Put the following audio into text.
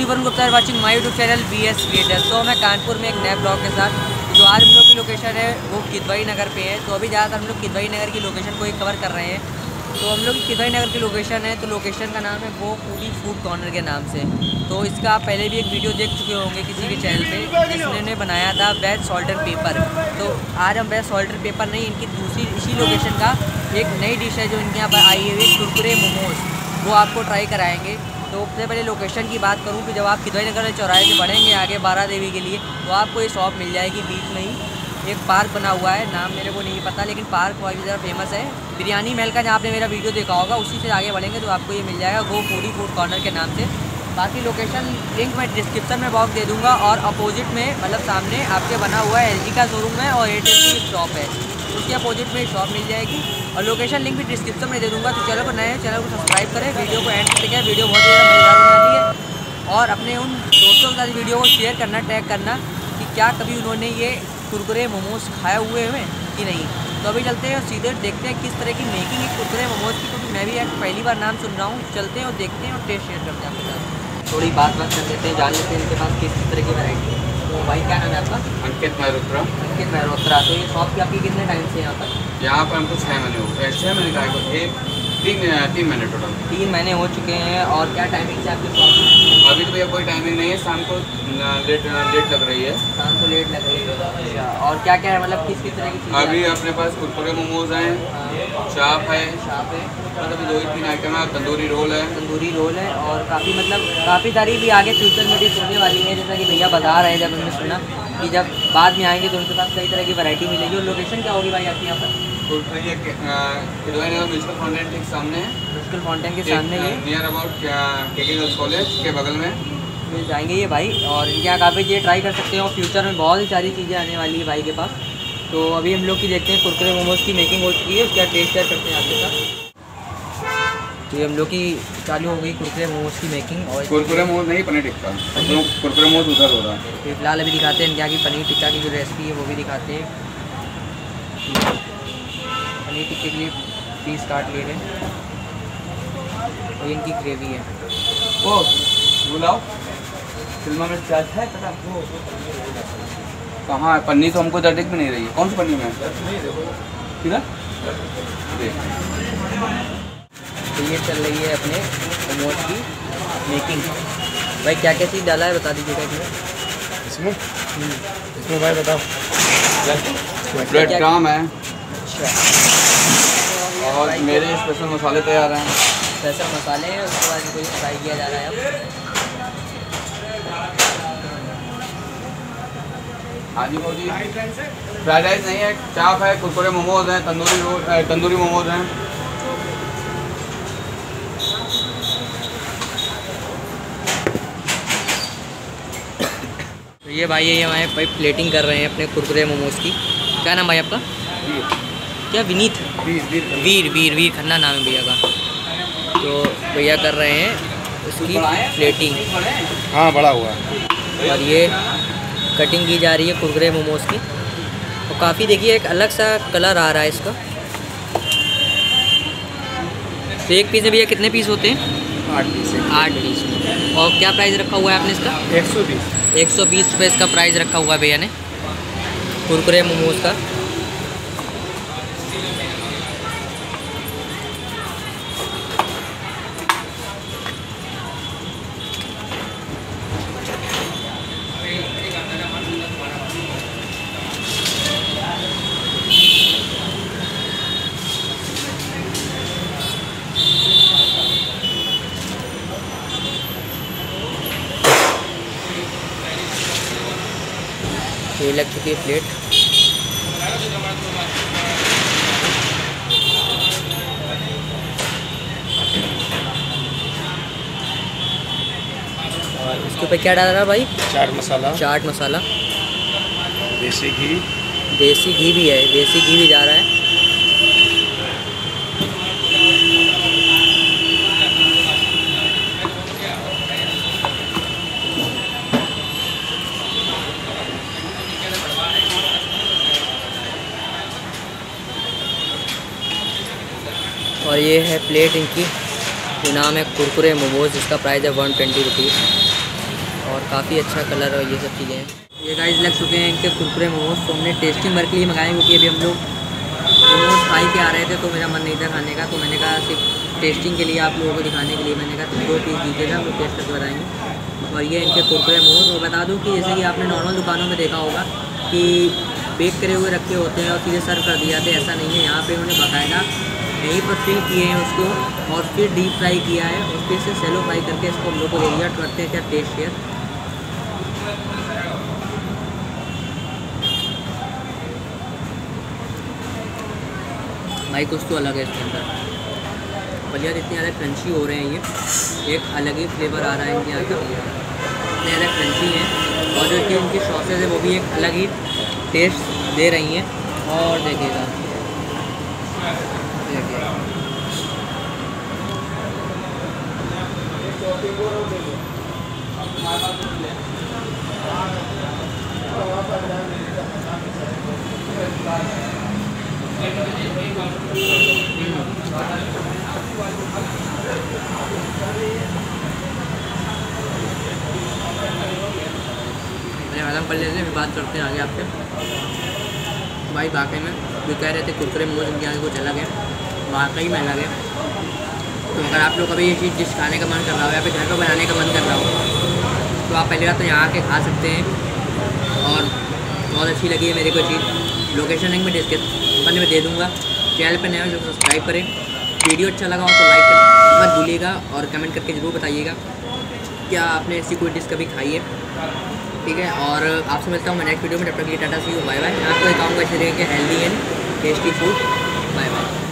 वरुण गुप्ता है watching my YouTube channel BS creator. तो मैं कानपुर में एक नए ब्लॉग के साथ, जो आज हम लोग की लोकेशन है वो किदवई नगर पे है। तो अभी ज़्यादातर हम लोग किदवई नगर की लोकेशन को ही कवर कर रहे हैं। तो हम लोग की किदवई नगर की लोकेशन है, तो लोकेशन का नाम है वो पूरी फूड कॉर्नर के नाम से। तो इसका आप पहले भी एक वीडियो देख चुके होंगे किसी के चैनल पे, जिसने बनाया था वेज सॉल्ट एंड पेपर। तो आज हम वेज सॉल्ट एंड पेपर नहीं, इनकी दूसरी इसी लोकेशन का एक नई डिश है जो इनके यहाँ पर आई हुई है, कुरकुरे मोमोज, वो आपको ट्राई कराएँगे। तो सबसे पहले लोकेशन की बात करूँ कि जब आप किदवई नगर चौराहे से बढ़ेंगे आगे बारा देवी के लिए, तो आपको ये शॉप मिल जाएगी। बीच में ही एक पार्क बना हुआ है, नाम मेरे को नहीं पता, लेकिन पार्क बहुत ज़्यादा फेमस है। बिरयानी महल का जहाँ आपने मेरा वीडियो देखा होगा, उसी से आगे बढ़ेंगे तो आपको ये मिल जाएगा गो फूडी फूड कॉर्नर के नाम से। बाकी लोकेशन लिंक मैं डिस्क्रिप्शन में बॉक्स दे दूँगा। और अपोजिट में मतलब सामने आपके बना हुआ है LG का शोरूम है और एयरटेल की शॉप है, उसके अपोजिट में शॉप मिल जाएगी। और लोकेशन लिंक भी डिस्क्रिप्शन में दे दूँगा। तो चैनल को नए चैनल को सब्सक्राइब करें, वीडियो को एंड तक देखें, वीडियो बहुत ज़्यादा मज़ेदार होने वाली है। और अपने उन दोस्तों के साथ वीडियो को शेयर करना, टैग करना कि क्या कभी उन्होंने ये कुरकुरे मोमोज खाए हुए हैं कि नहीं। तो अभी चलते हैं और सीधे देखते हैं किस तरह की मेकिंग है कुरकुरे मोमोज की, क्योंकि मैं भी एक पहली बार नाम सुन रहा हूँ। चलते हैं और देखते हैं और टेस्ट शेयर करते हैं आपके साथ। थोड़ी बात कर लेते हैं, जान लेते हैं इनके पास किस तरह की वैरायटी है। तो भाई क्या नाम है आपका? अंकित मेहरोत्रा। अंकित मेहरोत्रा। तो ये शॉप की आपकी कितने टाइम से यहाँ पर? यहाँ पर हमको 6 महीने हो गए। 6 महीने का है, 3 महीने टोटल। 3 महीने हो चुके हैं। और क्या टाइमिंग से आपकी शॉप की? अभी तो भैया कोई टाइमिंग नहीं है, शाम को लेट लग रही है। शाम को लेट लग रही है। अच्छा, और क्या क्या है, मतलब किस तरह की चीज़? अभी अपने पास कुरकुरे मोमोज हैं, चाप है, मतलब 2-3 आइटम है। तंदूरी रोल है, तंदूरी रोल है। और काफ़ी सारी भी आगे फ्यूचर में डिश होने वाली है, जैसा कि भैया बता रहे हैं। जब हमने सुना कि जब बाद में आएंगे तो उनके पास कई तरह की वैरायटी मिलेगी। और लोकेशन क्या होगी भाई आपके यहाँ पर? ये किदवई नगर म्यूनसिपल फाउंटेन के सामने है। म्यूनसिपल फाउंटेन के सामने ये near about KK girls college के बगल में मिल जाएंगे ये भाई। और इनके यहाँ काफ़ी चीज़ें ट्राई कर सकते हैं और फ्यूचर में बहुत ही सारी चीज़ें आने वाली है भाई के पास। तो अभी हम लोग की देखते हैं कुरकुरे मोमोज की मेकिंग हो चुकी है, उसका टेस्ट शेयर करते हैं आपके साथ। तो ये हम लोग की चालू हो गई कुरकुरे मोमोज की मेकिंग। और कुरकुरे मोमोज नहीं, पनीर टिक्का। कुरकुरे मोमोज उधर हो रहा है। तो फिलहाल अभी दिखाते हैं क्या की पनीर टिक्का की जो रेसिपी है वो भी दिखाते हैं। पनीर टिक्के के लिए पीस काट ले रहे हैं और इनकी ग्रेवी है। ओ बुलाओ, फिल्म में क्या है पता वो कहाँ है? पन्नी तो हमको दिख भी नहीं रही है। कौन सी पन्नी में? किधर? तो ये चल रही है अपने मोमोज की मेकिंग। भाई क्या क्या चीज़ डाला है बता दीजिएगा इसमें। इसमें भाई बताओ। ब्रेड क्रम्ब है। अच्छा, और मेरे स्पेशल मसाले तैयार हैं। स्पेशल मसाले हैं, उसके बाद इनको फ्राई किया जा रहा है अब। हाँ जी भाजी, फ्राइड राइस नहीं है, चाप है, कुरकुरे मोमोज हैं, तंदूरी मोमोज हैं। तो ये भाई ये हमारे भाई प्लेटिंग कर रहे हैं अपने कुरकुरे मोमोज की। क्या नाम भाई आपका? क्या? विनीत? वीर खन्ना नाम है भैया का। तो भैया कर रहे हैं उसकी प्लेटिंग। हाँ, बड़ा हुआ। और ये कटिंग की जा रही है कुरकुरे मोमोज की। और काफ़ी देखिए एक अलग सा कलर आ रहा है इसका। तो एक पीस में भैया कितने पीस होते हैं? 8 पीस। 8 पीस। और क्या प्राइस रखा हुआ है आपने इसका? 120 रुपये इसका प्राइस रखा हुआ है भैया ने कुरकुरे मोमोज का। ये लग चुकी है प्लेट। और इसके ऊपर क्या डाल रहा है भाई? चाट मसाला, देसी घी भी है, देसी घी भी जा रहा है। और ये है प्लेट इनकी, जो नाम है कुरकुरे मोमोज, जिसका प्राइस है 120 रुपीज़। और काफ़ी अच्छा कलर और ये सब चीज़ें हैं। ये गाइस लग चुके हैं इनके कुरकुरे मोमोज। तो हमने टेस्टिंग वर्क के लिए मंगाए क्योंकि अभी हम लोग मोमोज खाई के आ रहे थे तो मेरा मन नहीं था खाने का, तो मैंने कहा सिर्फ टेस्टिंग के लिए आप लोगों को दिखाने के लिए मैंने कहा 2 पीस दीजिएगा, हम लोग टेस्ट करके बताएँगे। और ये इनके कुरकुरे मोमोज। और बता दूँ कि जैसे कि आपने नॉर्मल दुकानों में देखा होगा कि बेक करे हुए रखे होते हैं और सीधे सर्व कर दिया जाते, ऐसा नहीं है। यहाँ पे उन्होंने बाकायदा यहीं पर फिल किए हैं उसको और फिर डीप फ्राई किया है और फिर से सेलो फ्राई करके इसको हम लोग को दे दिया। करते हैं क्या टेस्ट शेयर। भाई कुछ तो अलग है इसके अंदर। भजिया इतने ज़्यादा क्रंची हो रहे हैं, ये एक अलग ही फ्लेवर आ रहा है इनके यहाँ का, इतने ज़्यादा क्रंची हैं। और जो कि इनकी सॉसेज है वो भी एक अलग ही टेस्ट दे रही हैं। और देखिएगा खत्म कर लेते हैं, फिर बात करते हैं आगे आपसे। भाई वाकई में जो कह रहे थे कुरकुरे मोमोज इनके यहाँ कुछ अलग है, वाकई में अलग है। तो अगर आप लोग अभी ये चीज़ डिश खाने का मन कर रहा हो या फिर घर पर बनाने का मन कर रहा हो तो आप पहली बात तो यहाँ आके खा सकते हैं। और बहुत अच्छी लगी है मेरे को चीज़। लोकेशन लिंक में डिस्क्रिप्शन में दे दूँगा। चैनल पर नया हो तो सब्सक्राइब करें। वीडियो अच्छा लगा हो तो लाइक करना मत भूलिएगा और कमेंट करके ज़रूर बताइएगा क्या आपने ऐसी कोई डिश कभी खाई है, ठीक है। और आपसे मिलता हूँ मैं नेक्स्ट वीडियो में। तब तक के लिए tata see you, bye bye. मैं आपको दिखाऊँगा इस तरीके के healthy and tasty food. Bye bye.